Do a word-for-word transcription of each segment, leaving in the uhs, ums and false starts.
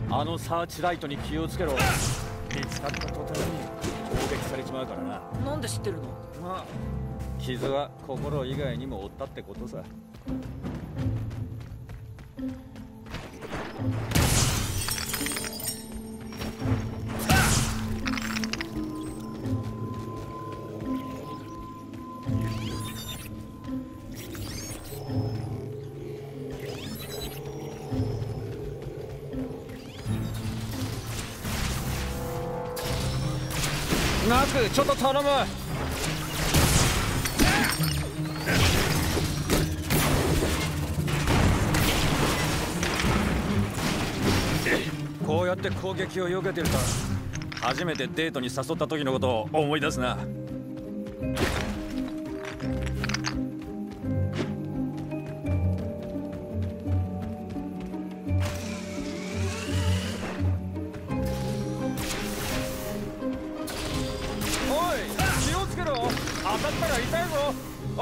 あのサーチライトに気をつけろ。見つかった途端に攻撃されちまうからな。 なんで知ってるの？ まあ傷は心以外にも負ったってことさ。ナク、ちょっと頼む。こうやって攻撃を避けてると初めてデートに誘った時のことを思い出すな。当たったら痛いぞ。おい、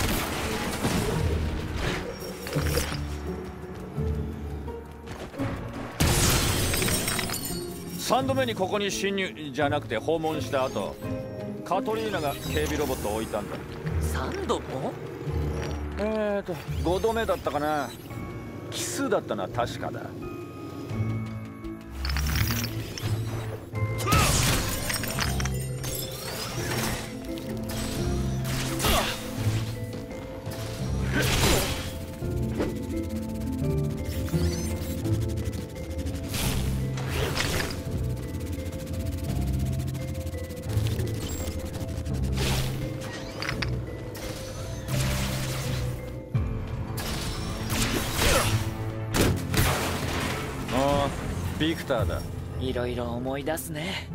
さんどめにここに侵入じゃなくて訪問した後、カトリーナが警備ロボットを置いたんだ。 さんども？ えーとごどめだったかな。奇数だったのは確かだ。ビクターだ。 いろいろ思い出すね。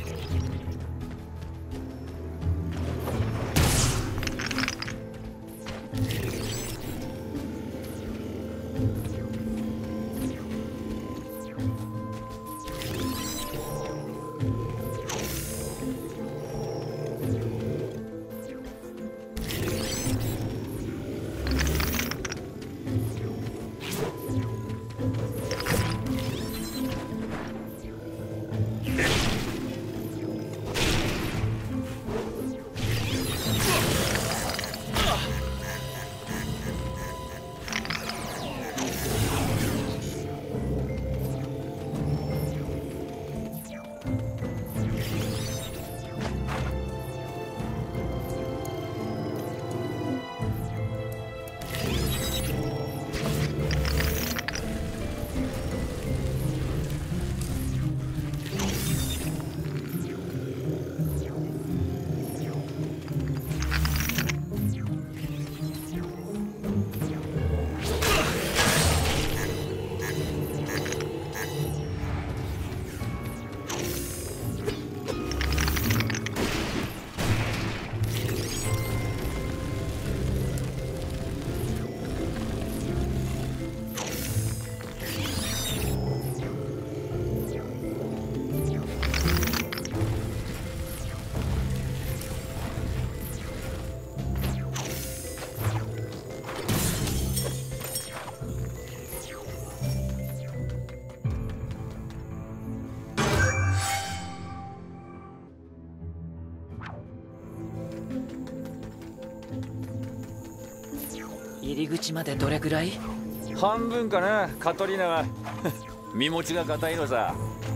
入り口までどれぐらい？ 半分かな。カトリーナは身持ちが固いのさ。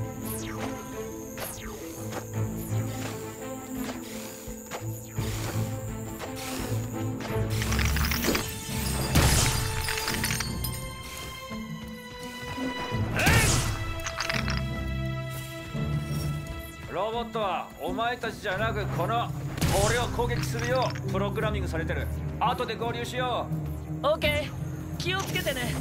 ロボットはお前たちじゃなくこの俺を攻撃するようプログラミングされてる。後で合流しよう。 オッケー、気をつけてね。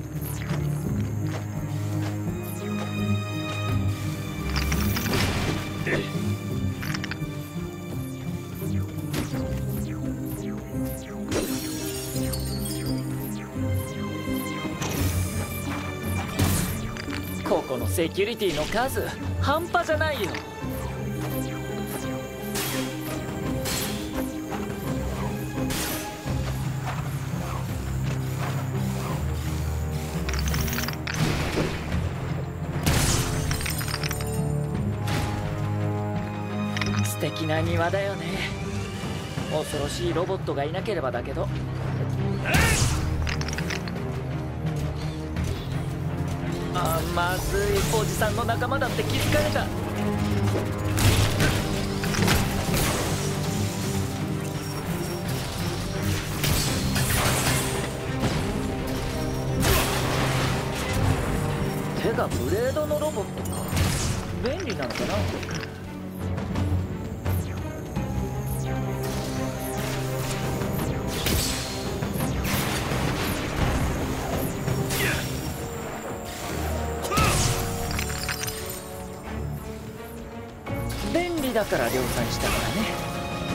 ここのセキュリティの数半端じゃないよ。 敵な庭だよね。恐ろしいロボットがいなければだけど。あ、まずい。おじさんの仲間だって気づかれた。手がブレードのロボットか。便利なのかな。便利だから量産したからね。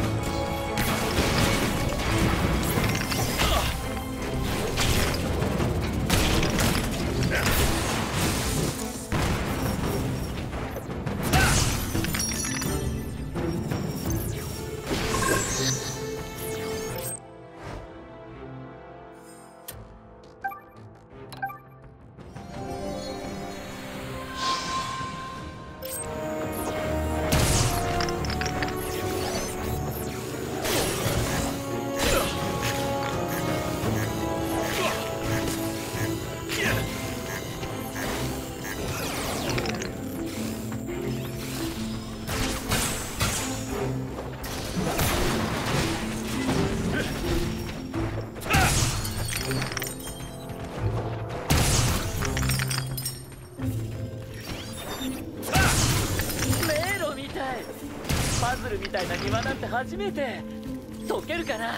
パズルみたいな庭なんて初めて。解けるかな。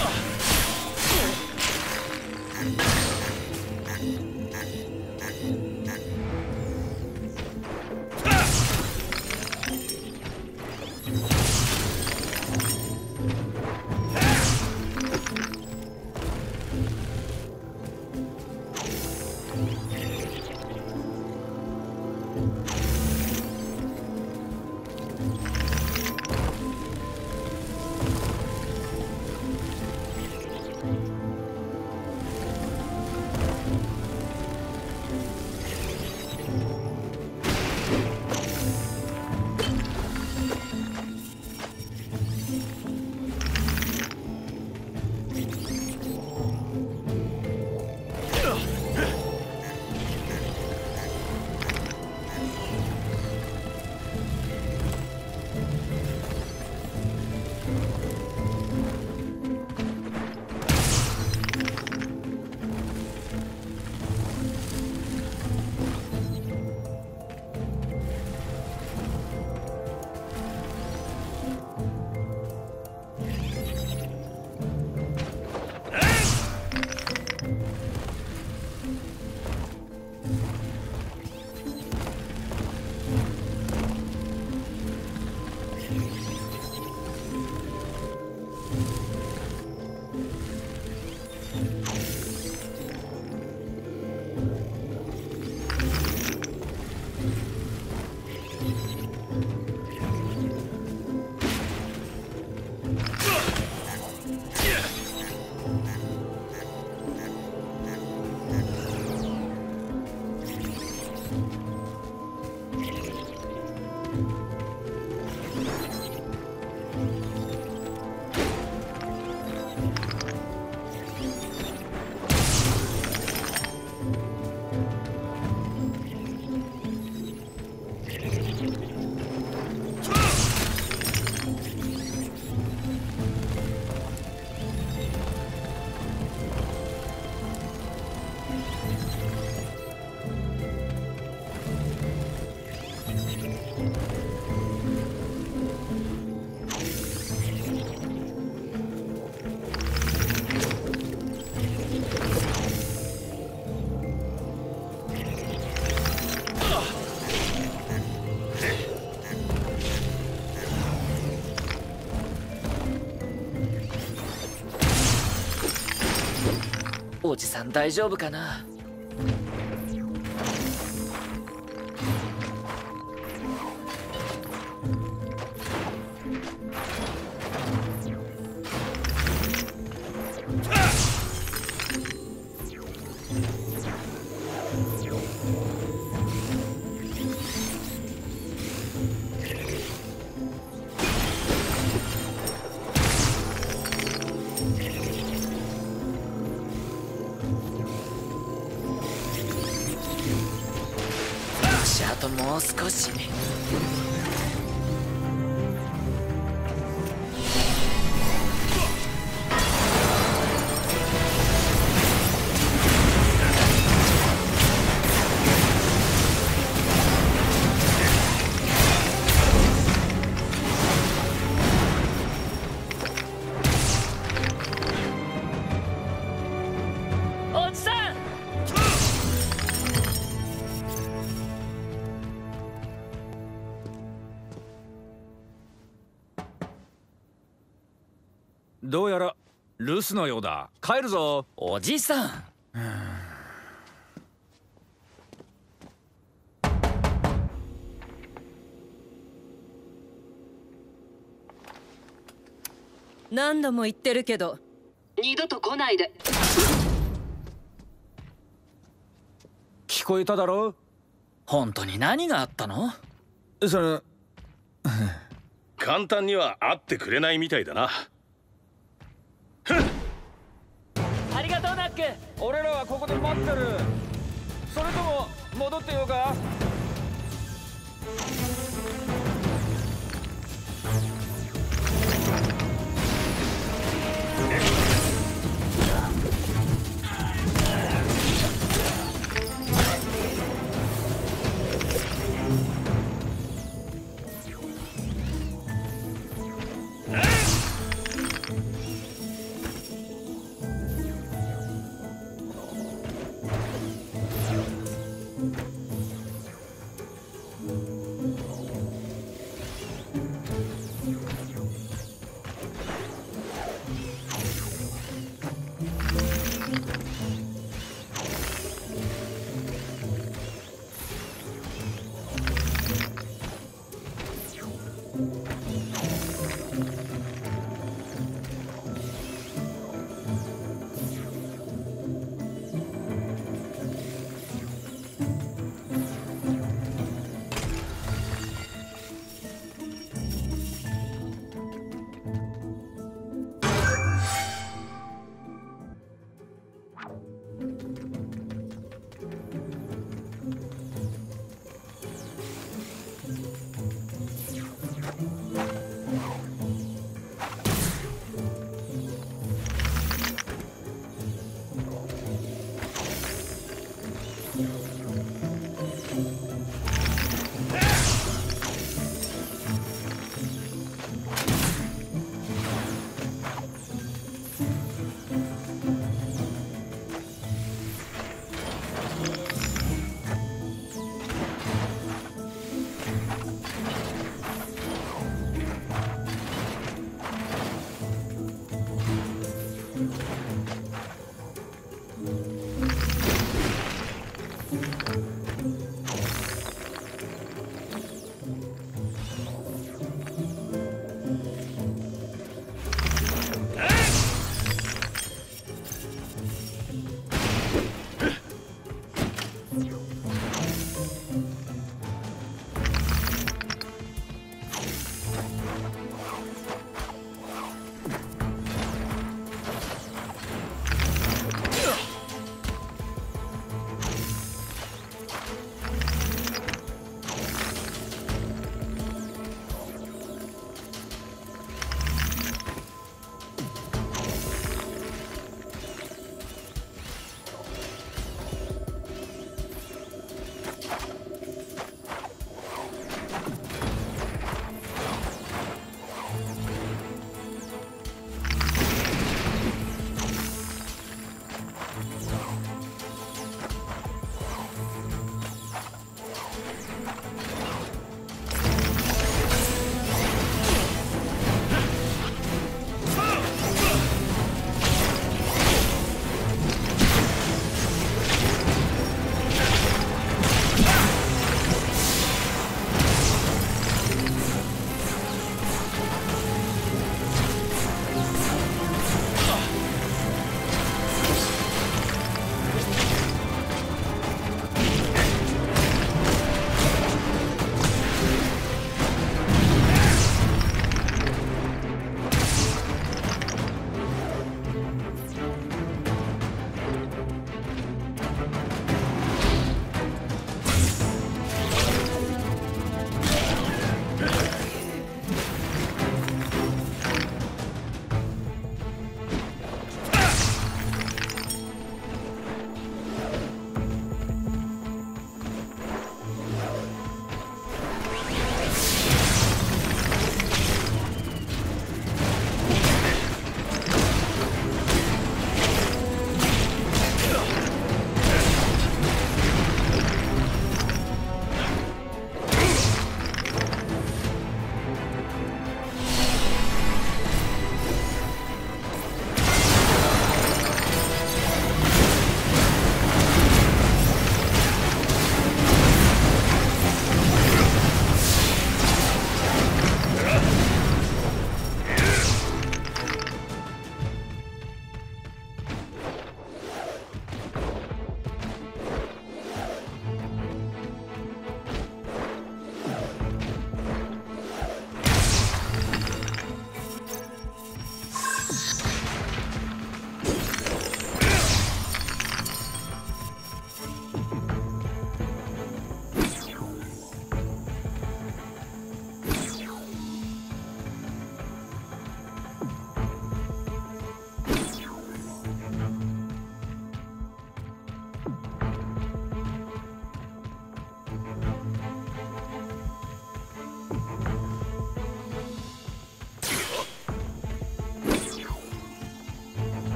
おじさん大丈夫かな。 しあともう少し。おじさん、 どうやら留守のようだ。帰るぞ。 おじさん。 何度も言ってるけど二度と来ないで。 聞こえただろ。 本当に何があったの？ その簡単には会ってくれないみたいだな。 ありがとうナック。 俺らはここで待ってる。それとも戻ってようか。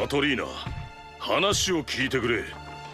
カトリーナ、話を聞いてくれ。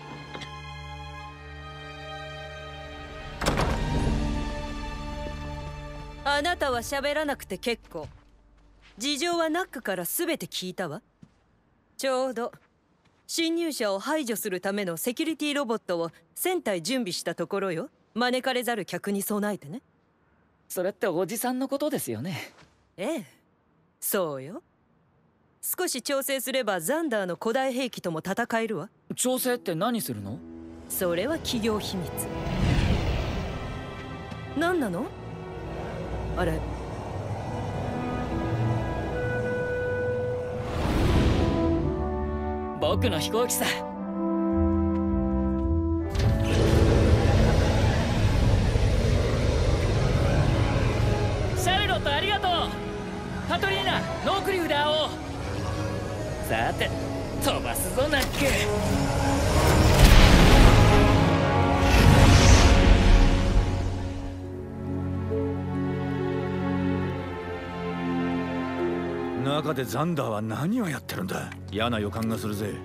あなたは喋らなくて結構。事情はナックから全て聞いたわ。ちょうど侵入者を排除するためのセキュリティロボットをせん体準備したところよ。招かれざる客に備えてね。 それっておじさんのことですよね。 ええ、そうよ。少し調整すればザンダーの古代兵器とも戦えるわ。 調整って何するの？ それは企業秘密。何なの？あれ。 僕の飛行機さ。シャルロットありがとう。カトリーナ、ノークリフで会おう。さて飛ばすぞナック。 中でザンダーは何をやってるんだ。嫌な予感がするぜ。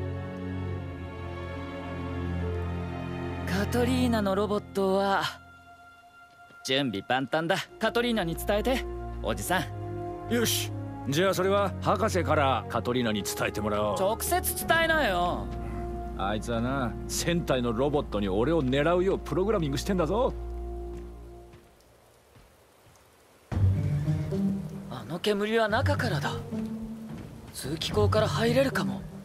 カトリーナのロボットは準備万端だ。カトリーナに伝えて、おじさん。 よし、じゃあそれは博士からカトリーナに伝えてもらおう。 直接伝えなよ。 あいつはな、戦隊のロボットに俺を狙うようプログラミングしてんだぞ。 あの煙は中からだ。通気口から入れるかも。